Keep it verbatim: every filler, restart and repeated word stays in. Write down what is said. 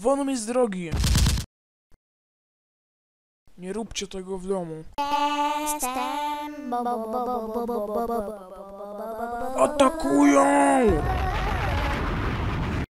Won mi z drogi! Nie róbcie tego w domu. Jestem bo bo bo bo bo bo bo bo bo bo bo bo bo bo Atakują!